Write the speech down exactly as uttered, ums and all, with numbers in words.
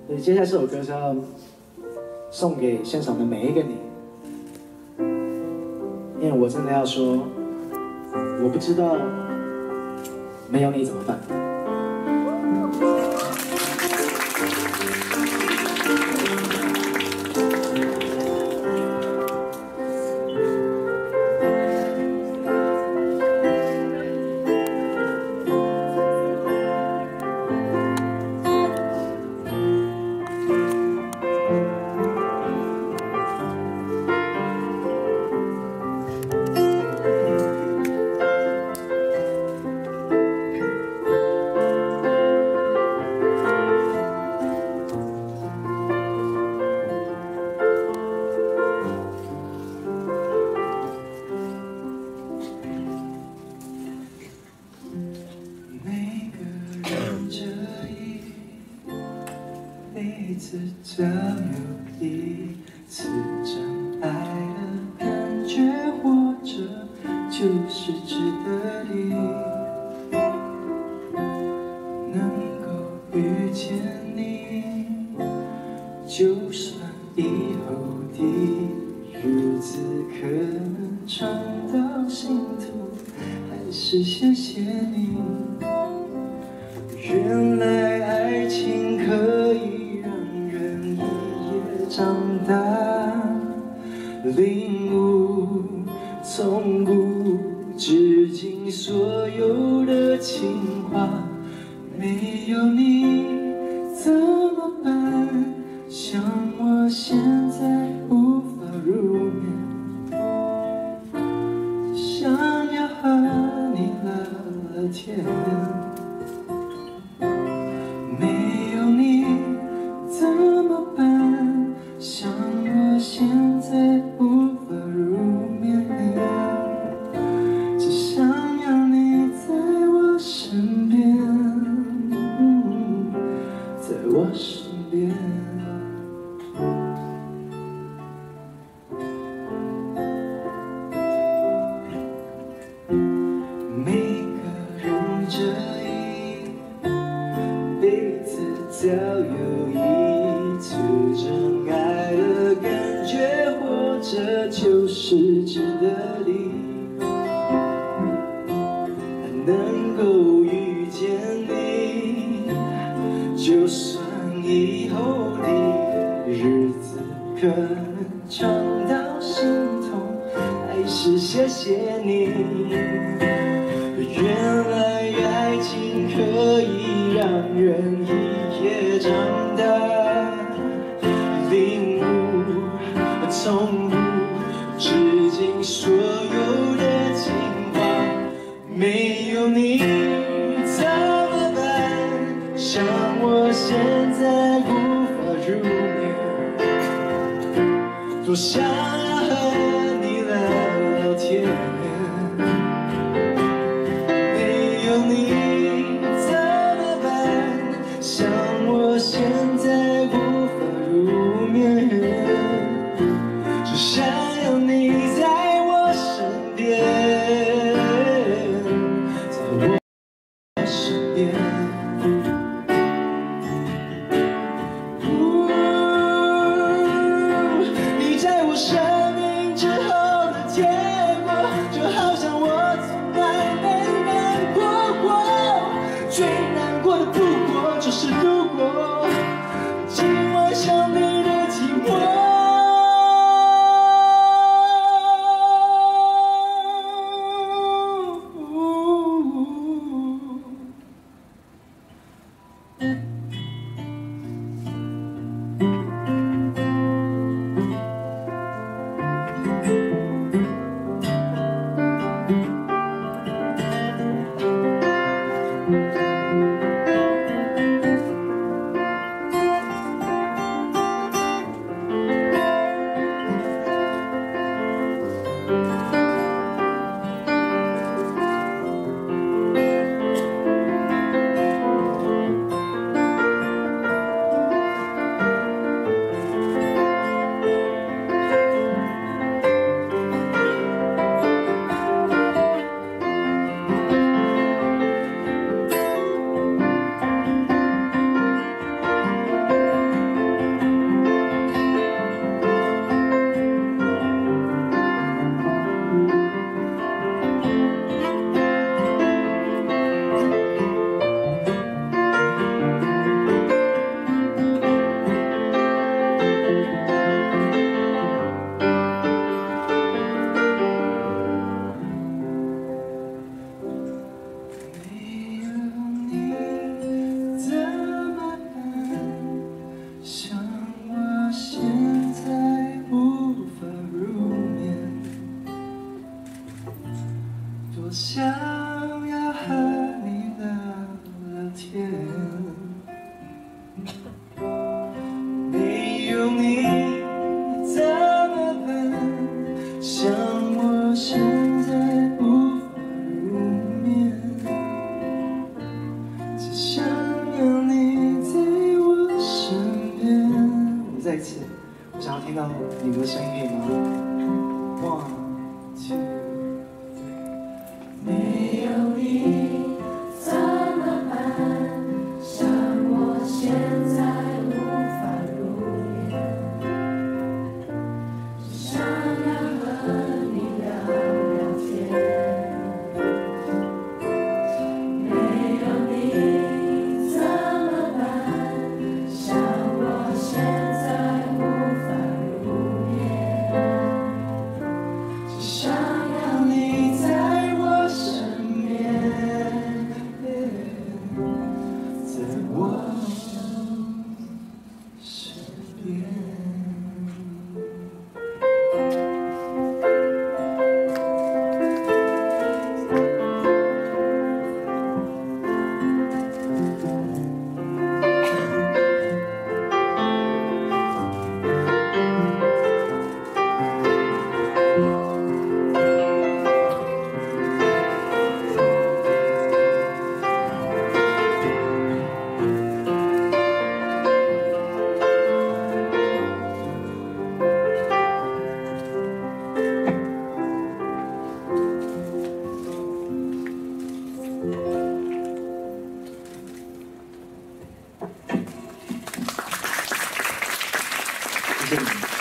所以接下来这首歌是要送给现场的每一个你，因为我真的要说，我不知道没有你怎么办。 只要有一次真爱的感觉，活着就是值得的。能够遇见你，就算以后的日子可能尝到心痛，还是谢谢你。原来爱情可以长大，领悟从古至今所有的情话，没有你怎么办？像我现在无法入眠，想要和你聊聊天，没有你怎么办？像我现在无法入眠，只想要你在我身边，在我身边。每个人这一辈子早有一次真爱的感觉，活着就是值得的。能够遇见你，就算以后的日子可能尝到心痛，还是谢谢你。原来爱情可以让人一夜长大，领悟从古至今所有的情话，没有你怎么办？像我现在无法入眠，多想要和你聊聊天。没有你怎么办？像我现在无法入眠，只想要你在我身边，在我身边。你在我生命中再一次，我想要听到你们的声音，可以吗 ？One, two。 没有你怎么办？像我现在无法入眠，只想要和你聊聊天。没有你怎么办？像我现在无法入眠，只想要你在我身边，在我身边。 谢谢你们。